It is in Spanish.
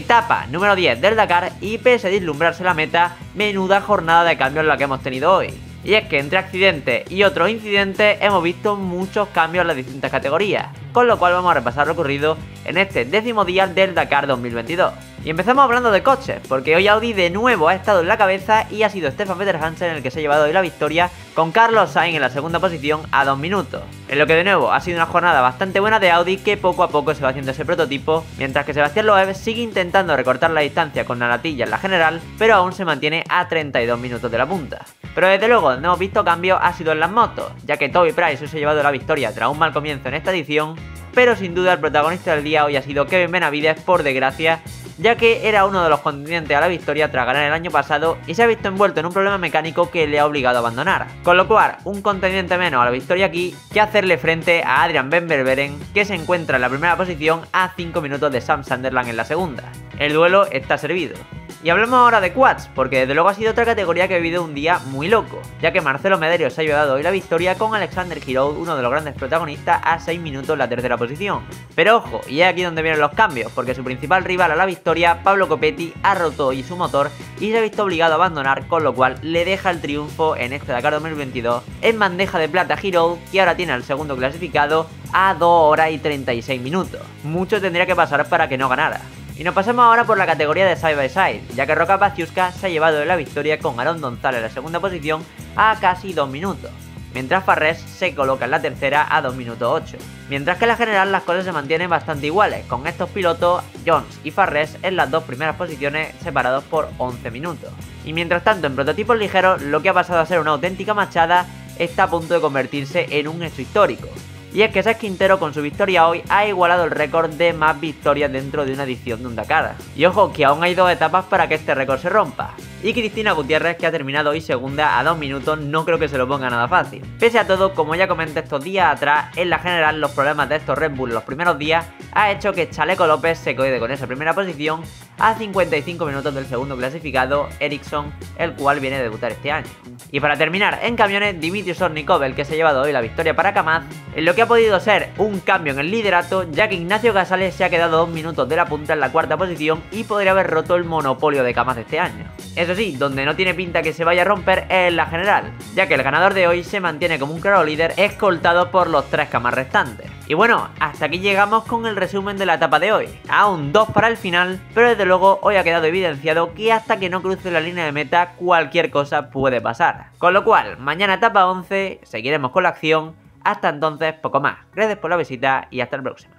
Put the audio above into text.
Etapa número 10 del Dakar y pese a vislumbrarse la meta, menuda jornada de cambios la que hemos tenido hoy. Y es que entre accidentes y otros incidentes hemos visto muchos cambios en las distintas categorías, con lo cual vamos a repasar lo ocurrido en este 10º día del Dakar 2022. Y empezamos hablando de coches, porque hoy Audi de nuevo ha estado en la cabeza y ha sido Stefan Peter Hansen el que se ha llevado hoy la victoria, con Carlos Sainz en la segunda posición a 2 minutos. En lo que de nuevo ha sido una jornada bastante buena de Audi, que poco a poco se va haciendo ese prototipo, mientras que Sebastián Loeb sigue intentando recortar la distancia con la natilla en la general, pero aún se mantiene a 32 minutos de la punta. Pero desde luego donde hemos visto cambios ha sido en las motos, ya que Toby Price hoy se ha llevado la victoria tras un mal comienzo en esta edición, pero sin duda el protagonista del día hoy ha sido Kevin Benavides, por desgracia, ya que era uno de los contendientes a la victoria tras ganar el año pasado y se ha visto envuelto en un problema mecánico que le ha obligado a abandonar. Con lo cual, un contendiente menos a la victoria aquí que hacerle frente a Adrian Van Beveren, que se encuentra en la primera posición a 5 minutos de Sam Sunderland en la segunda. El duelo está servido. Y hablamos ahora de quads, porque desde luego ha sido otra categoría que ha vivido un día muy loco, ya que Marcelo Mederos se ha llevado hoy la victoria con Alexander Giraud, uno de los grandes protagonistas, a 6 minutos en la tercera posición. Pero ojo, y es aquí donde vienen los cambios, porque su principal rival a la victoria, Pablo Copetti, ha roto hoy su motor y se ha visto obligado a abandonar, con lo cual le deja el triunfo en este Dakar 2022 en bandeja de plata a Giraud, que ahora tiene al segundo clasificado a 2 horas y 36 minutos. Mucho tendría que pasar para que no ganara. Y nos pasamos ahora por la categoría de side by side, ya que Roca Paciuska se ha llevado la victoria con Aaron González en la segunda posición a casi 2 minutos, mientras Farrés se coloca en la tercera a 2 minutos 8. Mientras que en la general las cosas se mantienen bastante iguales, con estos pilotos, Jones y Farrés, en las dos primeras posiciones separados por 11 minutos. Y mientras tanto en prototipos ligeros, lo que ha pasado a ser una auténtica machada está a punto de convertirse en un hecho histórico. Y es que Seth Quintero con su victoria hoy ha igualado el récord de más victorias dentro de una edición de un Dakar. Y ojo que aún hay 2 etapas para que este récord se rompa. Y Cristina Gutiérrez, que ha terminado hoy segunda a 2 minutos, no creo que se lo ponga nada fácil. Pese a todo, como ya comenté estos días atrás, en la general los problemas de estos Red Bull los primeros días ha hecho que Chaleco López se quede con esa primera posición a 55 minutos del segundo clasificado, Ericsson, el cual viene a debutar este año. Y para terminar, en camiones, Dimitri Sornikov, el que se ha llevado hoy la victoria para Kamaz, en lo que ha podido ser un cambio en el liderato, ya que Ignacio Casales se ha quedado 2 minutos de la punta en la cuarta posición y podría haber roto el monopolio de Kamaz este año. Eso sí, donde no tiene pinta que se vaya a romper es en la general, ya que el ganador de hoy se mantiene como un claro líder, escoltado por los 3 Kamaz restantes. Y bueno, hasta aquí llegamos con el resumen de la etapa de hoy. Aún 2 para el final, pero desde luego hoy ha quedado evidenciado que hasta que no cruce la línea de meta cualquier cosa puede pasar. Con lo cual, mañana etapa 11, seguiremos con la acción. Hasta entonces, poco más. Gracias por la visita y hasta el próximo.